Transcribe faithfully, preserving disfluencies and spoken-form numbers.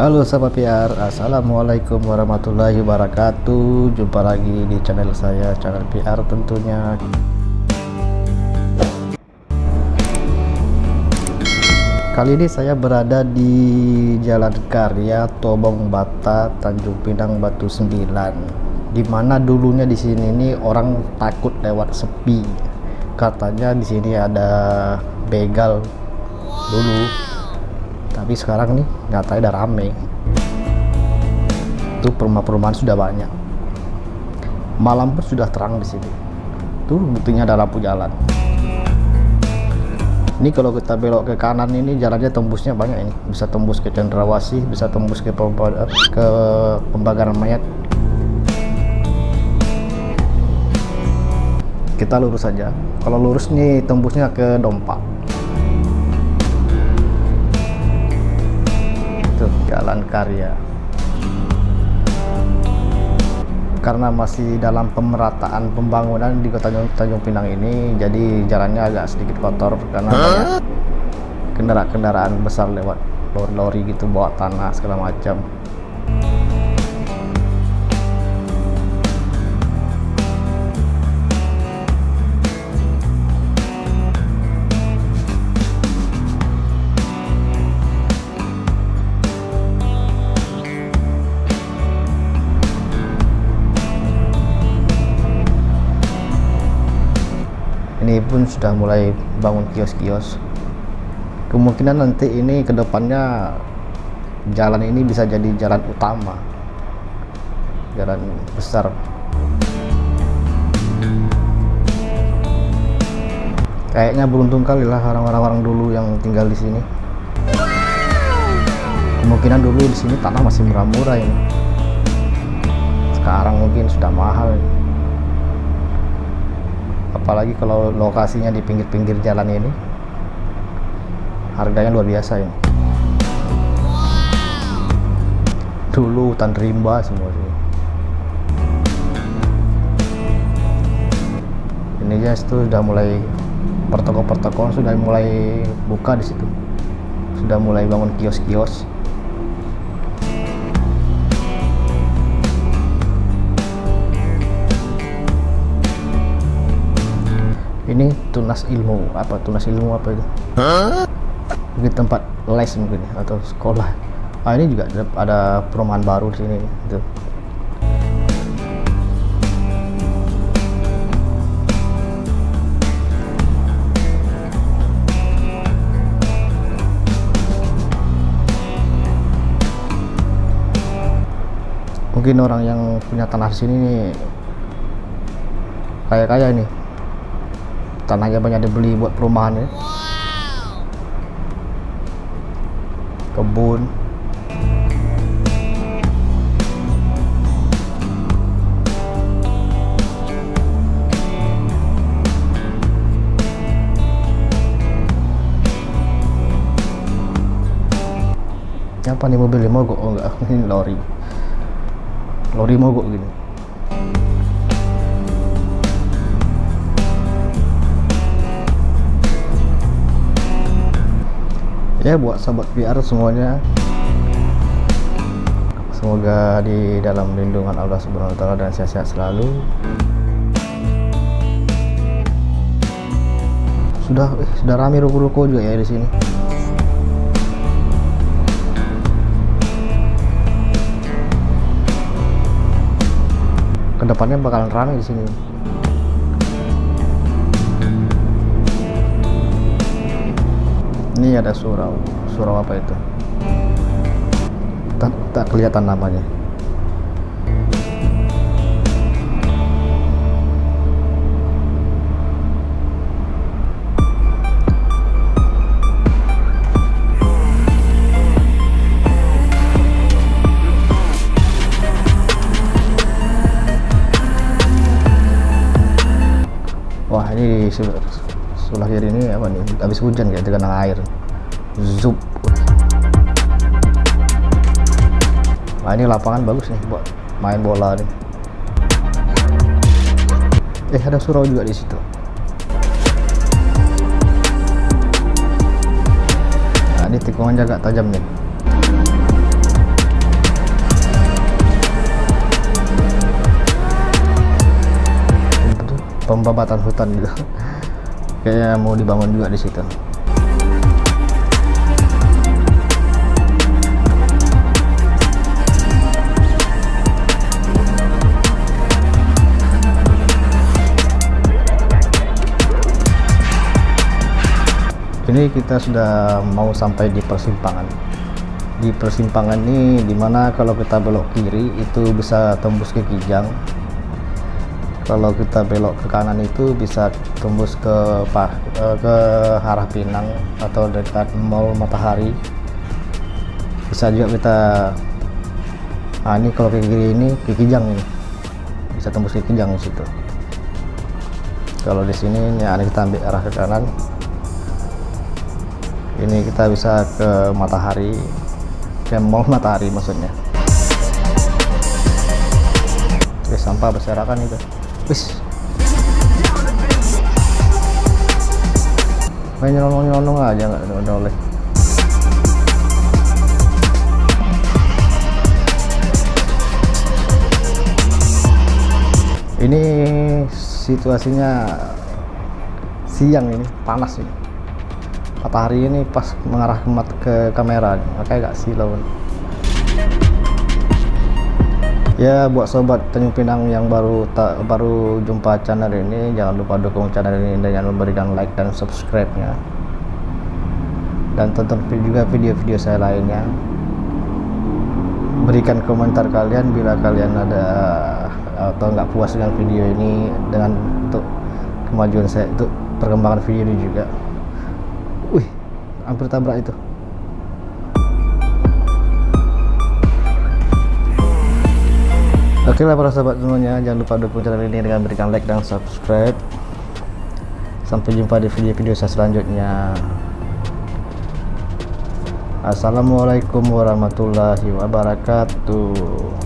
Halo sahabat P R, assalamualaikum warahmatullahi wabarakatuh. Jumpa lagi di channel saya, channel P R tentunya. Kali ini saya berada di Jalan Karya, Tobong Bata, Tanjung Pinang, Batu Sembilan. Dimana dulunya di sini nih orang takut lewat sepi. Katanya di sini ada begal dulu. Tapi sekarang nih nyatanya udah rame. Tuh perumahan-perumahan sudah banyak. Malam pun sudah terang di sini. Tuh buktinya ada lampu jalan. Ini kalau kita belok ke kanan ini jalannya tembusnya banyak ini. Bisa tembus ke Cendrawasih, bisa tembus ke ke Pembakaran Mayat. Kita lurus saja. Kalau lurus nih tembusnya ke Dompak. Jalan Karya. Karena masih dalam pemerataan pembangunan di Kota Tanjung Pinang ini, jadi jalannya agak sedikit kotor karena banyak kendaraan-kendaraan besar lewat, lori-lori gitu bawa tanah segala macam. Ini pun sudah mulai bangun kios-kios. Kemungkinan nanti ini kedepannya jalan ini bisa jadi jalan utama, jalan besar. Kayaknya beruntung kali lah orang-orang dulu yang tinggal di sini. Kemungkinan dulu di sini tanah masih murah-murah ini. Sekarang mungkin sudah mahal. Apalagi kalau lokasinya di pinggir-pinggir jalan ini, harganya luar biasa ini. Dulu hutan rimba semua sih. Ini ya itu sudah mulai pertoko-pertoko sudah mulai buka di situ, sudah mulai bangun kios-kios. Ini tunas ilmu, apa tunas ilmu apa itu? Huh? Mungkin tempat les mungkin ya, atau sekolah. Ah ini juga ada, ada perumahan baru di sini. Gitu. Mungkin orang yang punya tanah di sini nih kaya-kaya ini. Tanahnya banyak dibeli buat perumahan ya. Kebun. Apa nih mobilnya mogok? Oh enggak, ini lori. Lori mogok gini. Ya buat sahabat P R semuanya, semoga di dalam lindungan Allah Subhanahu wa taala dan sehat-sehat selalu. Sudah eh, sudah ramai ruko-ruko juga ya di sini. Kedepannya bakalan ramai di sini. Ini ada surau, surau apa itu? Tak, tak kelihatan namanya. Wah ini sebelah kiri ini apa nih? Habis hujan kayak tergenang air. Zup. Nah ini lapangan bagus nih buat main bola nih. Eh ada surau juga di situ. Nah, ini tikungannya agak tajam nih. pembabatan hutan gitu. Kayaknya mau dibangun juga di situ. Ini kita sudah mau sampai di persimpangan. Di persimpangan ini dimana kalau kita belok kiri itu bisa tembus ke Kijang, kalau kita belok ke kanan itu bisa tembus ke ke arah Pinang atau dekat Mall Matahari. Bisa juga kita, nah ini kalau ke kiri ini ke Kijang, ini bisa tembus ke Kijang di situ. Kalau di sini ya kita ambil arah ke kanan, ini kita bisa ke Matahari, ke Mall Matahari maksudnya. Oke, sampah berserakan itu. Wis, main nyelonong-nyelonong aja, nggak boleh. Ini situasinya siang, ini panas ini. Matahari ini pas mengarah ke, ke kamera, makanya gak silau. Ya, buat sobat Tanjung Pinang yang baru tak baru jumpa channel ini, jangan lupa dukung channel ini dengan memberikan like dan subscribe-nya. Dan tonton juga video-video saya lainnya. Berikan komentar kalian bila kalian ada atau nggak puas dengan video ini, dengan untuk kemajuan saya, untuk perkembangan video ini juga. Wih, hampir tabrak itu. Oke lah para sahabat semuanya, jangan lupa dukung channel ini dengan berikan like dan subscribe. Sampai jumpa di video-video saya selanjutnya. Assalamualaikum warahmatullahi wabarakatuh.